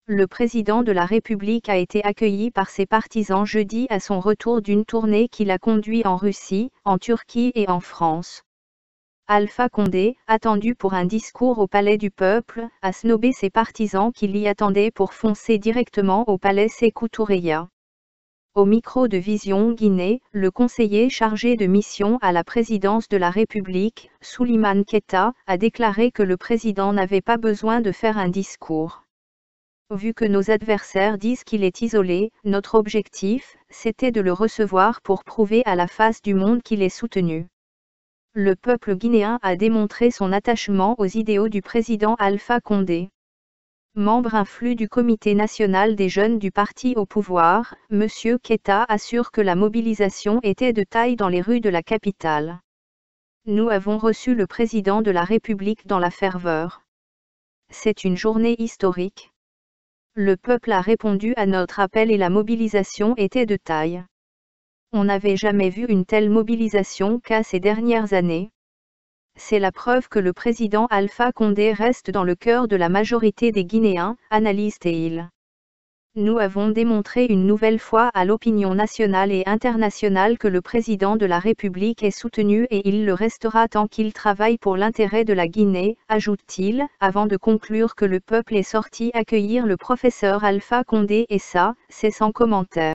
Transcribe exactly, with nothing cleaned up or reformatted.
Le président de la République a été accueilli par ses partisans jeudi à son retour d'une tournée qui l'a conduit en Russie, en Turquie et en France. Alpha Condé, attendu pour un discours au Palais du Peuple, a snobé ses partisans qui l'y attendaient pour foncer directement au Palais Sékou Toureya. Au micro de Vision Guinée, le conseiller chargé de mission à la présidence de la République, Souleymane Keita, a déclaré que le président n'avait pas besoin de faire un discours. Vu que nos adversaires disent qu'il est isolé, notre objectif, c'était de le recevoir pour prouver à la face du monde qu'il est soutenu. Le peuple guinéen a démontré son attachement aux idéaux du président Alpha Condé. Membre influx du Comité national des jeunes du parti au pouvoir, M. Keita assure que la mobilisation était de taille dans les rues de la capitale. Nous avons reçu le président de la République dans la ferveur. C'est une journée historique. Le peuple a répondu à notre appel et la mobilisation était de taille. On n'avait jamais vu une telle mobilisation qu'à ces dernières années. C'est la preuve que le président Alpha Condé reste dans le cœur de la majorité des Guinéens, analysent et il. Nous avons démontré une nouvelle fois à l'opinion nationale et internationale que le président de la République est soutenu et il le restera tant qu'il travaille pour l'intérêt de la Guinée, ajoute-t-il, avant de conclure que le peuple est sorti accueillir le professeur Alpha Condé et ça, c'est sans commentaire.